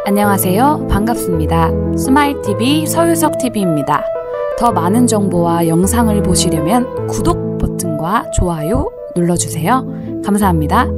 안녕하세요. 반갑습니다. 스마일TV 서유석TV입니다. 더 많은 정보와 영상을 보시려면 구독 버튼과 좋아요 눌러주세요. 감사합니다.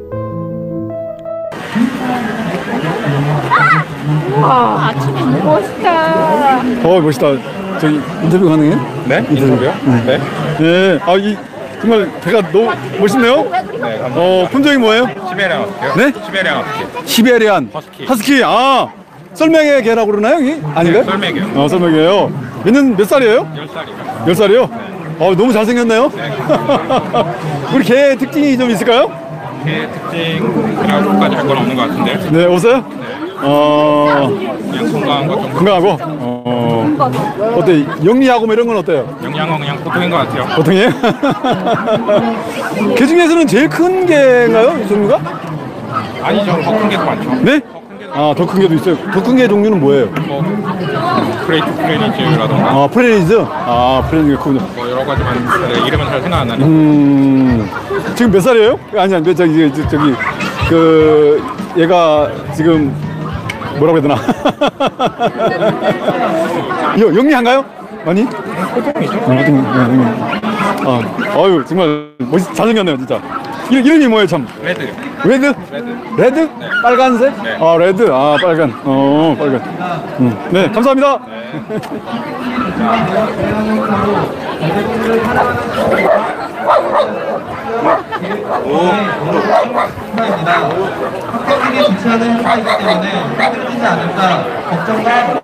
우와, 멋있다. 멋있다. 저기 인터뷰 가능해요? 네? 인터뷰요? 네. 네. 정말 배가 너무 멋있네요. 네, 감사합니다. 품종이 뭐예요? 시베리안 허스키요? 네? 시베리안 허스키. 시베리안 허스키. 썰매개 개라고 그러나요? 여기? 아닌가요? 네, 썰매개요. 썰매개요. 몇 살이에요? 10살이요. 10살이요? 네. 너무 잘생겼네요. 네, 감사합니다. 우리 개 특징이 좀 있을까요? 개 특징이라고까지 할 건 없는 것 같은데. 네, 없어요? 그냥 건강한 것 정도. 건강하고? 어때? 영리하고 뭐 이런 건 어때요? 영양은 그냥 보통인 것 같아요. 보통이에요? 개 중에서는 제일 큰 개인가요? 이 종류가? 아니죠. 더 큰 게도 많죠. 네? 더 큰 개도 있어요. 더 큰 개 종류는 뭐예요? 그레이트 프레니즈라던가. 프레니즈? 프레니즈 크군요. 뭐 여러 가지만 있는데 이름은 잘 생각 안 나네요. 지금 몇 살이에요? 아니, 저기, 얘가 지금 뭐라고 해야 되나? 영리한가요? 많이? 아유, 정말 잘생겼네요, 진짜. 이름이 뭐예요, 참? 레드. 레드? 레드? 네. 빨간색? 네. 레드. 빨간. 빨간. 네, 감사합니다. 네. 학생들이 주최하는 행사이기 때문에 힘들지 않을까 걱정과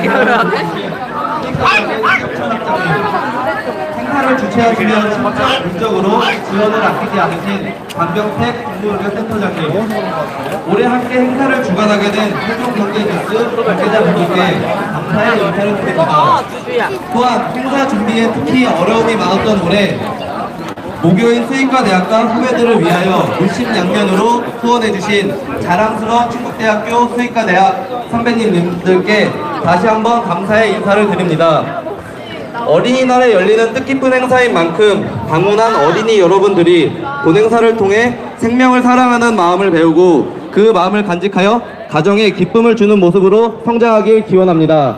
행사를 주최하시면 적극적으로 지원을 아끼지 않으신 강병택 동물의료센터장님, 올해 함께 행사를 주관하게 된 세종경제뉴스 관계자분들께 감사의 인사를 드립니다. 또한 행사 준비에 특히 어려움이 많았던 올해 모교인 수의과 대학과 후배들을 위하여 물심양면으로 후원해주신 자랑스러운 충북대학교 수의과 대학 선배님들께 다시 한번 감사의 인사를 드립니다. 어린이날에 열리는 뜻깊은 행사인 만큼 방문한 어린이 여러분들이 본행사를 통해 생명을 사랑하는 마음을 배우고 그 마음을 간직하여 가정에 기쁨을 주는 모습으로 성장하길 기원합니다.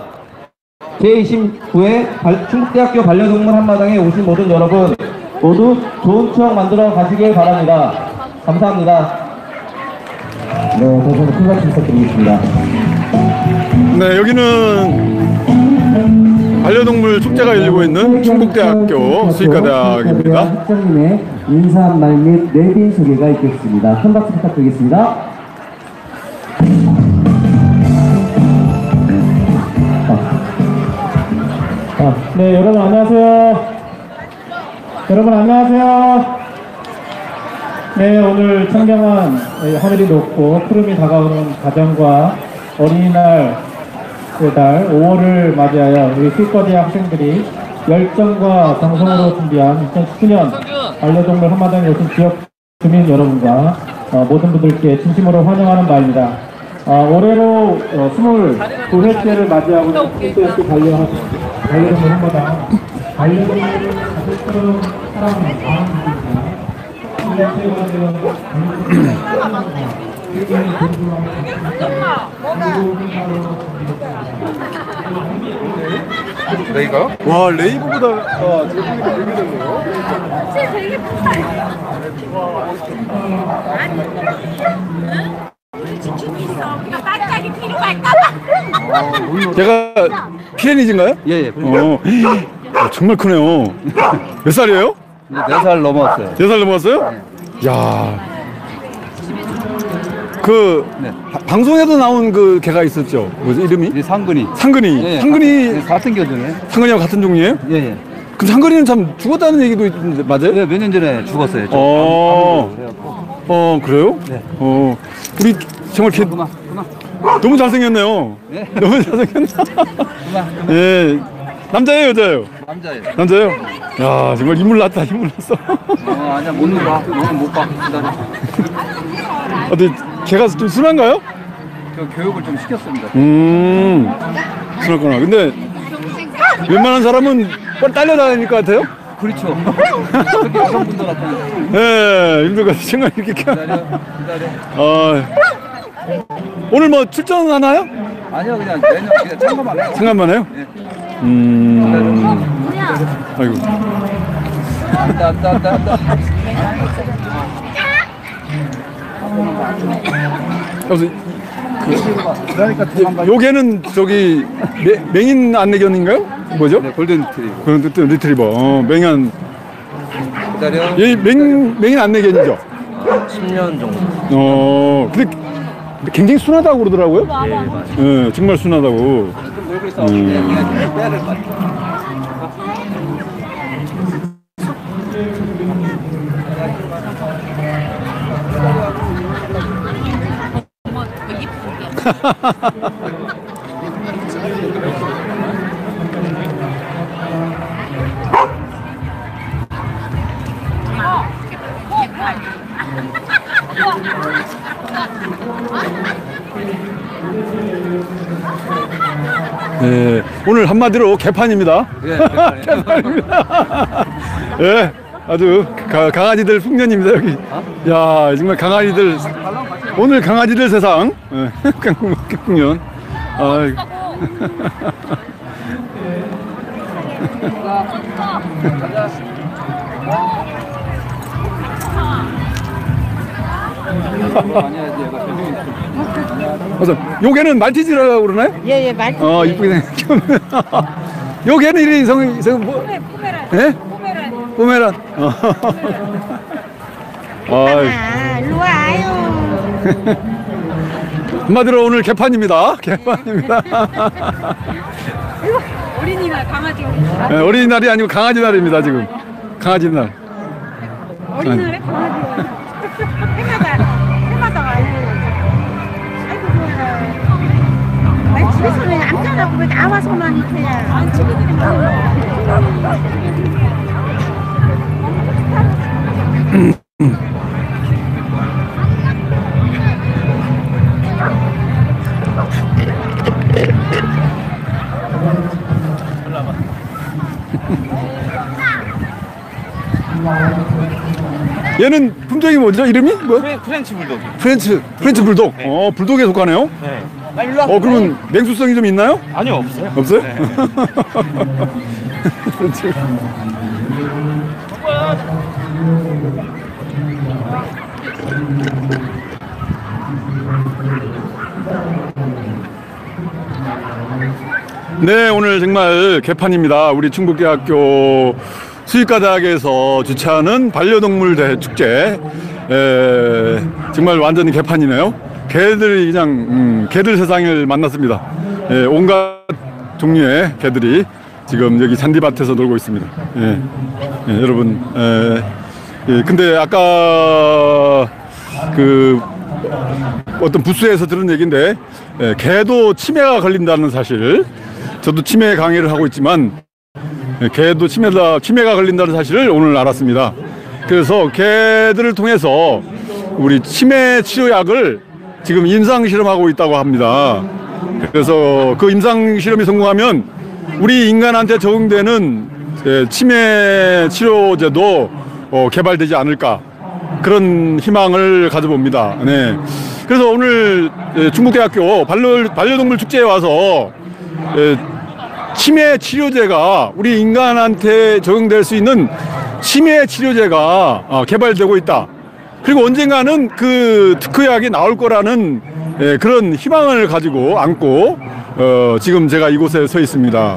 제29회 충북대학교 반려동물 한마당에 오신 모든 여러분 모두 좋은 추억 만들어 가시길 바랍니다. 감사합니다. 네, 저는 큰 박수 부탁드리겠습니다. 네, 여기는 반려동물 축제가 열리고 있는 충북대학교 수의과대학입니다. 학장님의 인사 한 말 및 내빈 소개가 있겠습니다. 큰 박수 부탁드리겠습니다. 네, 여러분 안녕하세요. 여러분 안녕하세요. 네, 오늘 청량한 하늘이 높고 푸름이 다가오는 가정과 어린이날 달 5월을 맞이하여 우리 수의과대학 학생들이 열정과 정성으로 준비한 2019년 반려동물 한마당에 오신 지역 주민 여러분과 모든 분들께 진심으로 환영하는 바입니다. 올해로 22회째를 맞이하고 있는 충북대학교 반려동물 한마당, 반려동물을 가족처럼 사랑하는 마음입니다. 레이가요? 와, 레이보보다 지금 보니까 되게 좋네요. 되게 크다. 지키고 있어. 깜짝이 필요할까봐. 제가 피레니즈인가요? 예. 정말 크네요. 몇 살이에요? 4살 넘었어요. 4살 넘었어요? 야. 네. 방송에도 나온 그 개가 있었죠. 뭐지, 이름이? 이 상근이. 상근이. 예, 상근이 같은 교전에. 상근이하고 같은 종류예요? 예. 그 상근이는 참 죽었다는 얘기도 있는데 맞아요? 네, 몇 년 전에 죽었어요. 그래요? 네. 우리 정말 개 그만. 너무 잘생겼네요. 네. 너무 잘생겼다. 예. 남자예요, 여자예요? 남자예요. 남자예요? 야, 정말 인물 났다, 인물 났어. 아니야, 못 봐. 너는 못 봐. 기다려. 어때, 걔가 좀 순한가요? 저 교육을 좀 시켰습니다. 순하구나. 근데 웬만한 사람은 빨리 딸려다닐 것 같아요? 그렇죠. 특히 여성분들 같은. 예, 힘들 것 같아요. 정말 이렇게. 기다려. 아. 오늘 뭐 출전하나요? 아니요, 그냥 내년 그냥 참가만 해요. 생각만 해요? 네. 아이고. 안다. 그래서 요게는 저기 맹인 안내견인가요? 뭐죠? 네, 골든 리트리버. 골든 리트리버. 맹인 기다려. 얘 맹인 안내견이죠? 10년 정도. 근데 굉장히 순하다고 그러더라고요. 예, 맞아요. 예, 정말 순하다고. 놀고 있어. 그냥 빼야 될 것 같아요. 네, 오늘 한마디로 개판입니다. 예, 개판입니다. 예, 아주 강아지들 풍년입니다 여기. 야, 정말 강아지들 오늘 강아지들 세상. 예, 풍년. 아이고. 맞아. 요게는 말티즈라고 그러나요? 예, 말티즈. 이쁘게 생겼네. 요게는 이름이 뭐? 포메란. 예? 포메란. 포메란. 일로 와요. 한마디로 오늘 개판입니다. 개판입니다. 어린이날 강아지. 네, 어린이날이 아니고 강아지 날입니다 지금. 강아지 날. 어린이날에 강아지. 해마다 와요. 아이고 좋아요. 나 집에서는 남자라고 왜 나와서만 이렇게. 안 친구들이 많아. 얘는 품종이 뭐죠? 이름이 뭐? 프렌치 불독. 프렌치 불독. 네. 불독에 속하네요. 네. 그러면 맹수성이 좀 있나요? 아니요, 없어요. 없어요? 네. 프렌치. 네, 오늘 정말 개판입니다. 우리 충북대학교 수의과대학에서 주최하는 반려동물 대축제. 정말 완전히 개판이네요. 개들이 그냥 개들 세상을 만났습니다. 온갖 종류의 개들이 지금 여기 잔디밭에서 놀고 있습니다. 여러분. 근데 아까 그 어떤 부스에서 들은 얘기인데 개도 치매가 걸린다는 사실. 저도 치매 강의를 하고 있지만 개도 치매가 걸린다는 사실을 오늘 알았습니다. 그래서 개들을 통해서 우리 치매 치료약을 지금 임상 실험하고 있다고 합니다. 그래서 그 임상 실험이 성공하면 우리 인간한테 적용되는 치매 치료제도 개발되지 않을까, 그런 희망을 가져봅니다. 네. 그래서 오늘 충북대학교 반려동물 축제에 와서 치매 치료제가, 우리 인간한테 적용될 수 있는 치매 치료제가 개발되고 있다. 그리고 언젠가는 그 특허약이 나올 거라는 그런 희망을 가지고 안고 지금 제가 이곳에 서 있습니다.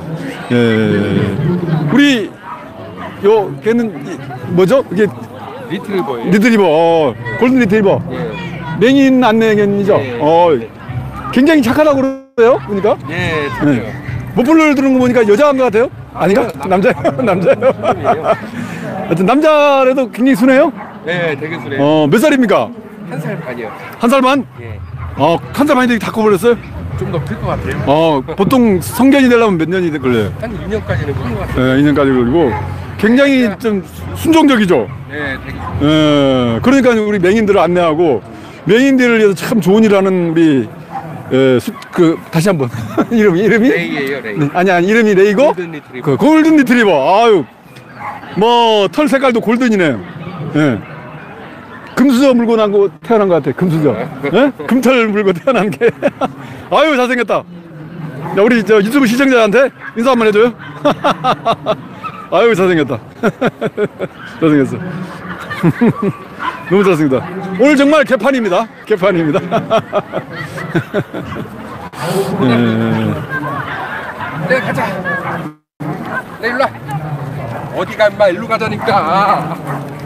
우리 요 걔는 뭐죠? 이게 리트리버예요. 리트리버, 골든 리트리버. 예. 맹인 안내견이죠. 네. 굉장히 착하다고 그러세요, 보니까. 예, 네. 목불을 들은 거 보니까 여자인 것 같아요? 아닌가? 남자예요. 남자예요. 하여튼 남자라도 굉장히 순해요? 네, 되게 순해요. 몇 살입니까? 1살 반이요. 한 살 반? 예. 한 살 반인데 다 커버렸어요? 좀 더 클 것 같아요. 보통 성견이 되려면 몇 년이 걸려요? 한 2년까지는 클 것 같아요. 2년까지 걸리고 굉장히 좀 순종적이죠? 네, 되게. 그러니까 우리 맹인들을 안내하고, 맹인들을 위해서 참 좋은 일 하는 우리 다시 한번 이름이 레이예요, 레이. 아니 이름이 레이고 골든 리트리버. 그 골든 리트리버. 아유, 뭐 털 색깔도 골든이네요. 금수저 물고 태어난 것 같아. 금수저. 예? 금털 물고 태어난 게. 아유, 잘생겼다. 야, 우리 저 유튜브 시청자한테 인사 한번 해줘요. 아유, 잘생겼다. 잘생겼어. 너무 잘생겼다. 오늘 정말 개판입니다. 개판입니다. 네, 가자. 네, 일로 와. 어디가 임마 일로 가자니까.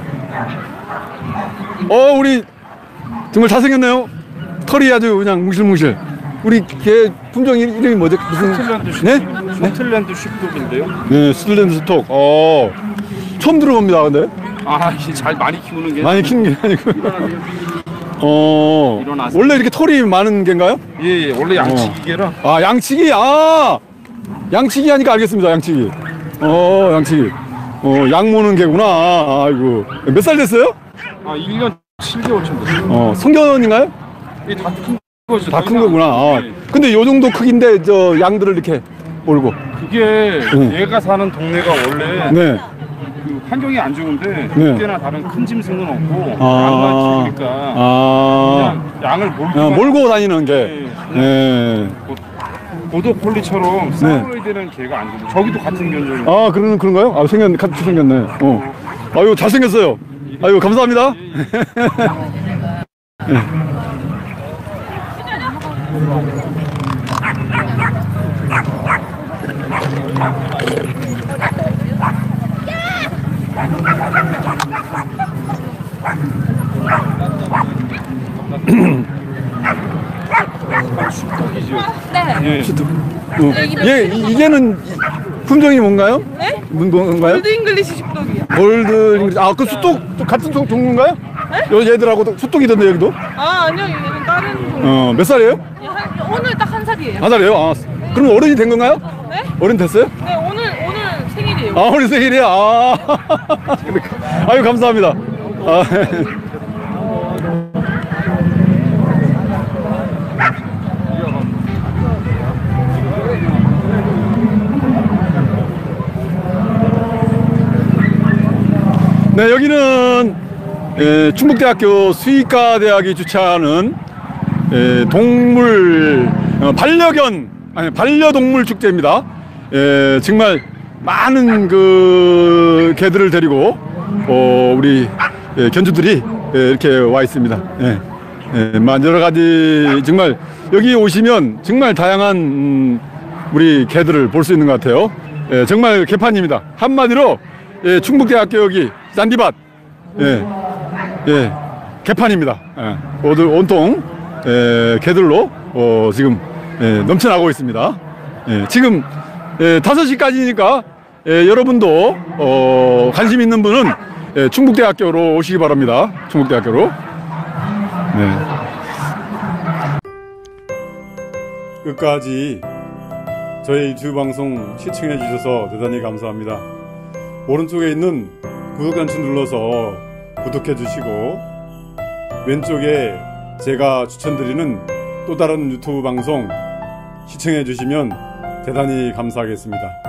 우리 정말 잘생겼네요. 털이 아주 그냥 뭉실뭉실. 우리 개 품종 이름이 뭐죠? 무슨? 스코틀랜드 쉽독인데요. 네, 스코틀랜드 쉽독. 처음 들어봅니다. 근데 잘 많이 키우는 게 많이 키우는 게 아니고. 일어나세요. 원래 이렇게 털이 많은 개인가요? 예, 원래 양치기계라. 양치기. 양치기 하니까 알겠습니다. 양치기. 양치기. 양 모는 개구나. 아이고. 몇 살 됐어요? 1년 7개월쯤 됐어요. 성견인가요? 다 큰 거죠. 다 큰 거구나. 네. 근데 요 정도 크기인데 저 양들을 이렇게 몰고. 그게 얘가 사는 동네가 원래 네. 그 환경이 안 좋은데 네. 그때나 다른 큰 짐승은 없고 양만 키우니까 그냥 양을 몰고 다니는 게. 네. 보더콜리처럼 싸워야 되는 개가 아니거든요. 저기도 같은 견종이에요. 그런가요? 같이 생겼네. 아유, 잘생겼어요. 아유, 감사합니다. 이게는 품종이 뭔가요? 네? 뭔가요? 골드 잉글리시 십독이요. 골드 잉글리시. 그 수독 같은 종류인가요? 네? 얘들하고도 수독이던데 여기도? 아니요, 얘는 다른 종. 몇 살이에요? 오늘 딱 1살이에요. 한 살이에요? 그럼 어른이 된 건가요? 네? 어른 됐어요? 네, 오늘 생일이에요. 오늘 생일이야. 아유, 감사합니다. 네, 여기는 충북대학교 수의과대학이 주최하는 동물 반려동물 축제입니다. 정말 많은 그 개들을 데리고 우리 견주들이 이렇게 와 있습니다. 여러 가지 정말 여기 오시면 정말 다양한 우리 개들을 볼 수 있는 것 같아요. 정말 개판입니다. 한마디로 충북대학교 여기 잔디밭 개판입니다. 모두 온통 개들로 지금 넘쳐나고 있습니다. 지금 5시까지니까 여러분도 관심 있는 분은 충북대학교로 오시기 바랍니다. 충북대학교로. 끝까지 저희 유튜브 방송 시청해 주셔서 대단히 감사합니다. 오른쪽에 있는 구독 단추 눌러서 구독해 주시고 왼쪽에 제가 추천드리는 또 다른 유튜브 방송 시청해 주시면 대단히 감사하겠습니다.